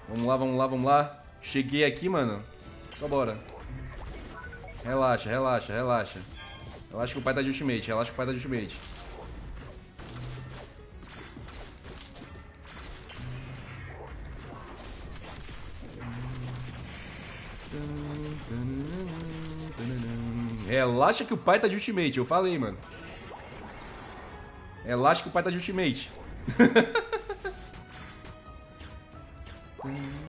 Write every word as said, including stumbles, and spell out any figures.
Vamos lá, vamos lá, vamos lá. Cheguei aqui, mano. Só bora. Relaxa, relaxa, relaxa. Relaxa que o pai tá de ultimate, relaxa que o pai tá de ultimate. Relaxa que o pai tá de ultimate, eu falei, mano. Relaxa que o pai tá de ultimate.